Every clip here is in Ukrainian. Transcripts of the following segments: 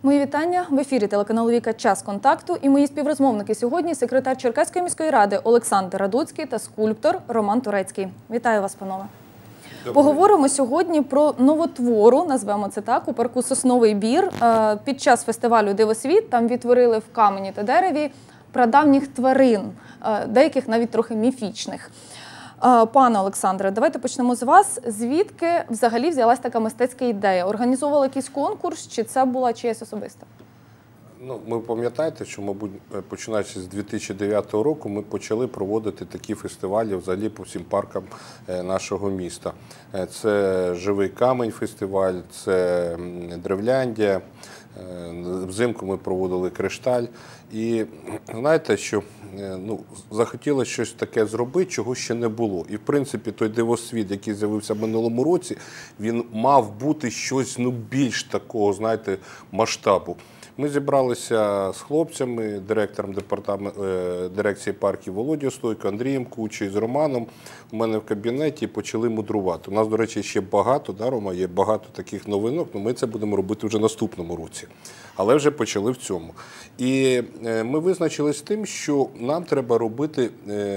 Мої вітання. В ефірі телеканалу «Віка. Час контакту» і мої співрозмовники сьогодні – секретар Черкаської міської ради Олександр Радуцький та скульптор Роман Турецький. Вітаю вас, панове. Поговоримо сьогодні про новотвору, назвемо це так, у парку «Сосновий Бір». Під час фестивалю «Дивосвіт» там відтворили в камені та дереві прадавніх тварин, деяких навіть трохи міфічних. Пане Олександре, давайте почнемо з вас. Звідки взагалі взялась така мистецька ідея? Організовували якийсь конкурс, чи це була чиясь особиста? Ну, ви пам'ятаєте, що, мабуть, починаючи з 2009 року, ми почали проводити такі фестивалі взагалі по всім паркам нашого міста. Це «Живий камінь» фестиваль, це «Древляндія», взимку ми проводили «Кришталь». І знаєте, що захотілося щось таке зробити, чого ще не було. І, в принципі, той «Дивосвіт», який з'явився в минулому році, він мав бути щось більш такого, знаєте, масштабу. Ми зібралися з хлопцями, директором дирекції парків Володією Стойко, Андрієм Кучею, з Романом у мене в кабінеті і почали мудрувати. У нас, до речі, ще багато, да, Рома, є багато таких новинок, але ми це будемо робити вже наступному році. Але вже почали в цьому. І ми визначились з тим, що нам треба робити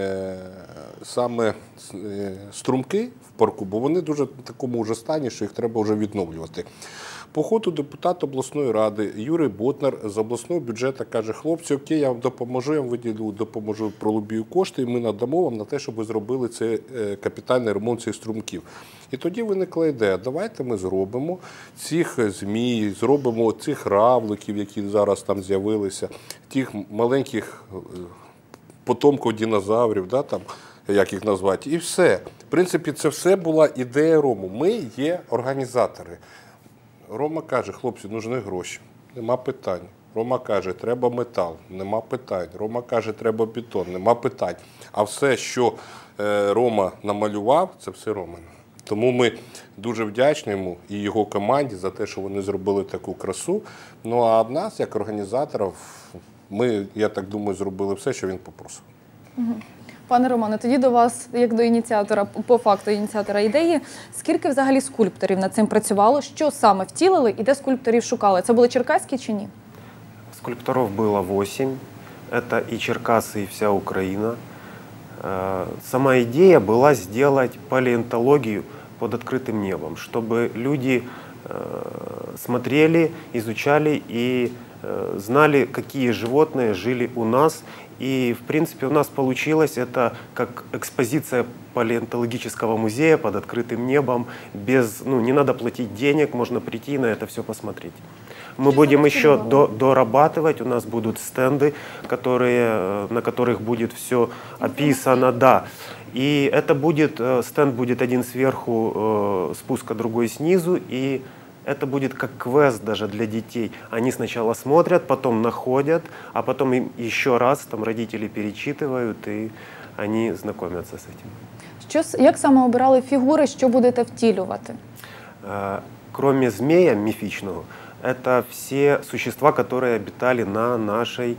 саме струмки в парку, бо вони дуже в такому вже стані, що їх треба вже відновлювати. По ходу депутат обласної ради Юрій Ботнар з обласного бюджету каже: хлопці, окей, я вам допоможу, я вам виділю, допоможу, пролобію кошти, і ми надамо вам на те, щоб ви зробили цей капітальний ремонт цих струмків. І тоді виникла ідея: давайте ми зробимо цих змій, зробимо цих равликів, які зараз там з'явилися, тих маленьких потомків динозаврів, да, там, як їх назвати, і все. В принципі, це все була ідея Рому. Ми є організатори. Рома каже: хлопці, нужні гроші. Нема питань. Рома каже: треба метал. Нема питань. Рома каже: треба бетон. Нема питань. А все, що Рома намалював, це все Роман. Тому ми дуже вдячні йому і його команді за те, що вони зробили таку красу. Ну а в нас, як організаторів, ми, я так думаю, зробили все, що він попросив. Пане Романе, тоді до вас, як до ініціатора, по факту ініціатора ідеї, скільки взагалі скульпторів над цим працювало, що саме втілили і де скульпторів шукали? Це були черкаські чи ні? Скульпторов было 8. Это и Черкасы, и вся Украина. Сама идея была сделать палеонтологию под открытым небом, чтобы люди смотрели, изучали и знали, какие животные жили у нас. И, в принципе, у нас получилось это как экспозиция палеонтологического музея под открытым небом. Без, не надо платить денег, можно прийти и на это все посмотреть. Мы будем еще дорабатывать, у нас будут стенды, на которых будет все описано. Да. И это будет, стенд будет один сверху спуска, другой снизу. И это будет как квест даже для детей. Они сначала смотрят, потом находят, а потом им еще раз там родители перечитывают, и они знакомятся с этим. Як саме обирали фігури, що будете втілювати? Кроме змея мифичного, это все существа, которые обитали на нашей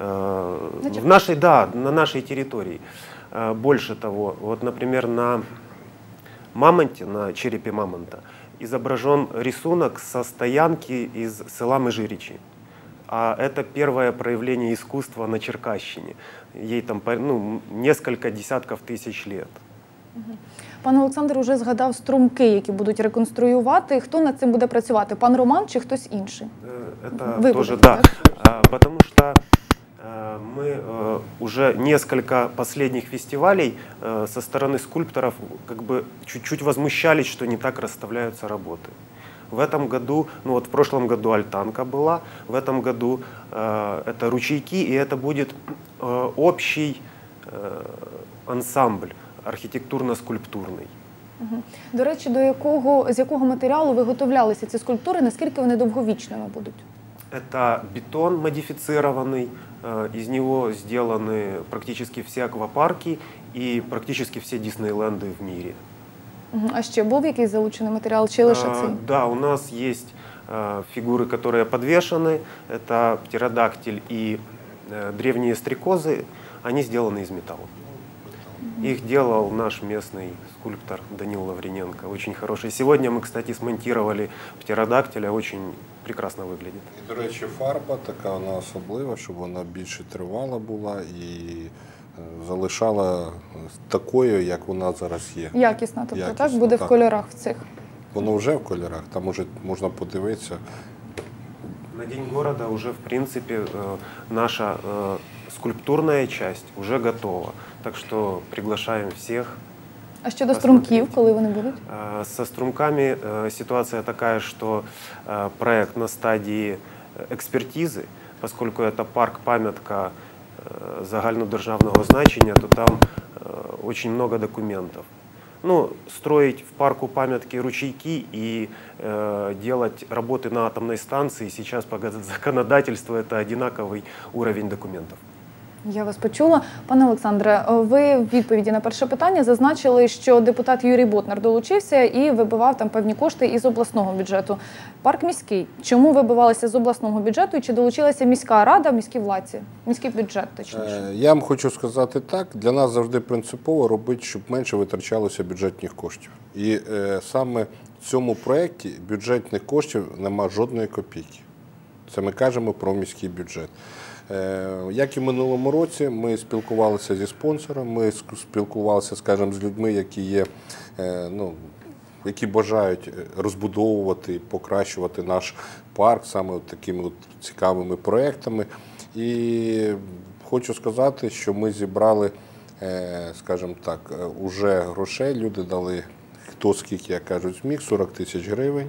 территории. Больше того, вот, например, на мамонте, на черепе мамонта, изображен рисунок со стоянки из села Межиричи. А это первое проявление искусства на Черкащине. Ей там несколько десятков тысяч лет. Пан Олександр уже згадав струмки, які будуть реконструювати. Хто над цим буде працювати? Пан Роман чи хтось інший? Это тоже, да. Потому что мы уже несколько последних фестивалей со стороны скульпторов как бы чуть-чуть возмущались, что не так расставляются работы. В этом году, в прошлом году альтанка была, в этом году это ручейки, и это будет общий ансамбль архітектурно-скульптурний. До речі, з якого матеріалу виготовлялися ці скульптури, наскільки вони довговічними будуть? Это бетон модифицированный, из него сделаны практически все аквапарки и практически все Диснейленды в мире. А ще був якийсь залучений матеріал, чи лише цей? Да, у нас есть фигуры, которые подвешены. Это птеродактиль и древние стрекозы. Они сделаны из металла. Их делал наш местный скульптор Данил Лавриненко, очень хороший. Сегодня мы, кстати, смонтировали птеродактиля, очень прекрасно выглядит. І, до речі, фарба така вона особлива, щоб вона більше тривала була і залишала такою, як вона зараз є. Якісна, тобто Якісна, так буде так. в кольорах в цих. Воно вже в кольорах, там уже можна подивитися. На День города уже, в принципе, наша скульптурная часть уже готова. Так что приглашаем всех. А щодо струмків, коли вони будуть? Со струмками ситуация такая, что проект на стадии экспертизы, поскольку это парк-памятка загальнодержавного значения, то там очень много документов. Ну, строить в парку памятки ручейки и делать работы на атомной станции сейчас по законодательству это одинаковый уровень документов. Я вас почула. Пане Олександре, ви в відповіді на перше питання зазначили, що депутат Юрій Ботнар долучився і вибивав там певні кошти із обласного бюджету. Парк міський. Чому вибивалися з обласного бюджету і чи долучилася міська рада, міські владці? Міський бюджет, точніше. Я вам хочу сказати так, для нас завжди принципово робити, щоб менше витрачалося бюджетних коштів. І саме в цьому проєкті бюджетних коштів нема жодної копійки. Це ми кажемо про міський бюджет. Як і в минулому році, ми спілкувалися зі спонсором, ми спілкувалися, скажімо, з людьми, які є, які бажають розбудовувати, покращувати наш парк саме такими цікавими проєктами. І хочу сказати, що ми зібрали, скажімо так, уже грошей, люди дали хто скільки, як кажуть, зміг, 40 тисяч гривень.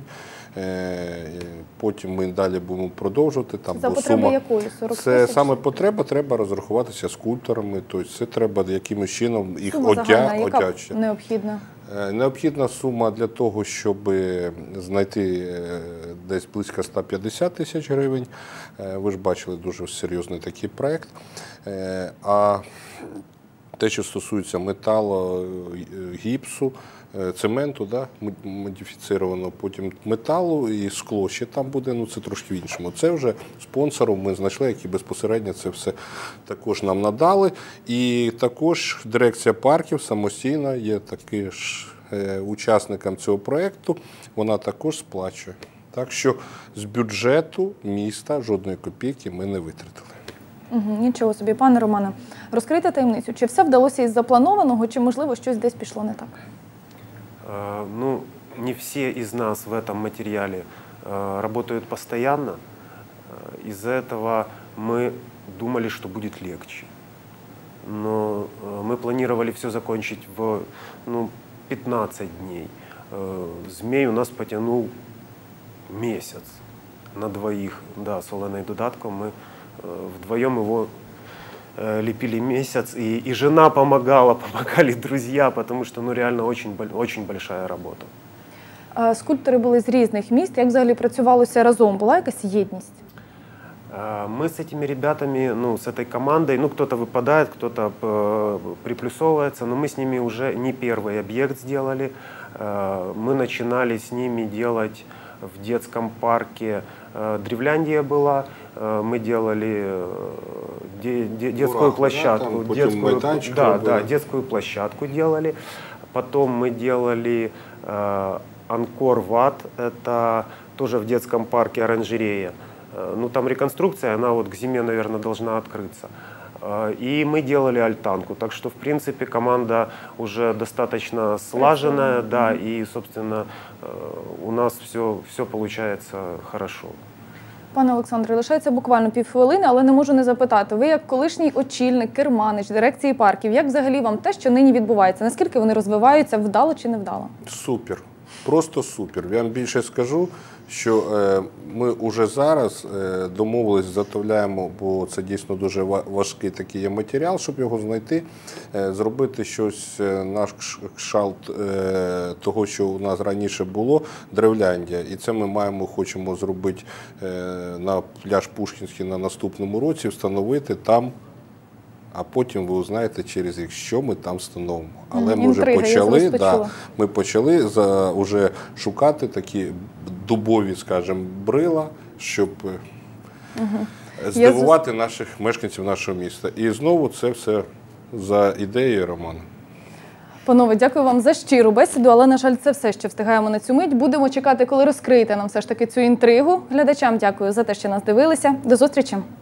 Потім ми далі будемо продовжувати. Там, за потреби якої? 40 це тисяч? саме потреба, треба розрахуватися скульпторами, тобто це треба якимось чином їх Сума загальна, яка одягати. необхідна? Необхідна сума для того, щоб знайти десь близько 150 тисяч гривень. Ви ж бачили дуже серйозний такий проєкт. А те, що стосується металу, гіпсу, цементу, да, модифіцировано, потім металу і скло ще там буде, це трошки в іншому. Це вже спонсором ми знайшли, які безпосередньо це все також нам надали. І також дирекція парків самостійно є таким ж учасником цього проєкту, вона також сплачує. Так що з бюджету міста жодної копійки ми не витратили. Нічого собі. Пане Романе, розкрийте таємницю. Чи все вдалося із запланованого, чи, можливо, щось десь пішло не так? Ну, не все из нас в этом материале работают постоянно. Из-за этого мы думали, что будет легче. Но мы планировали все закончить в 15 дней. Змей у нас потянул месяц на двоих. Да, с Оленой Дудатком мы вдвоем его лепили месяц, и жена помогали друзья, потому что реально очень большая работа. Скульптори були з різних міст. Як взагалі працювалося разом? Була якась єдність? Мы с этими ребятами, с этой командой, кто-то выпадает, кто-то приплюсовывается, но мы с ними уже не первый объект сделали. Мы начинали с ними делать в детском парке, Древляндия была, мы делали детскую площадку, детскую площадку делали. Потом мы делали Анкор-Ват, это тоже в детском парке оранжерея. Там реконструкция, она к зиме, наверное, должна открыться. И мы делали альтанку. Так что, в принципе, команда уже достаточно слаженная, да, и, собственно, у нас все получается хорошо. Пане Олександре, лишається буквально півхвилини, але не можу не запитати. Ви як колишній очільник, керманич дирекції парків, як взагалі вам те, що нині відбувається? Наскільки вони розвиваються, вдало чи не вдало? Супер. Просто супер. Я вам більше скажу, що ми вже зараз домовились, заготовляємо, бо це дійсно дуже важкий такий є матеріал, щоб його знайти, зробити щось на кшталт того, що у нас раніше було, Древляндія. І це ми хочемо зробити на пляж Пушкінський на наступному році, встановити там. А потім ви узнаєте через рік, що ми там встановимо. Але ми вже почали, вже шукати такі дубові, скажімо, брила, щоб здивувати наших мешканців нашого міста. І знову це все за ідеєю Романа. Панове, дякую вам за щиру бесіду, але, на жаль, це все, що встигаємо на цю мить. Будемо чекати, коли розкриєте нам все ж таки цю інтригу. Глядачам дякую за те, що нас дивилися. До зустрічі!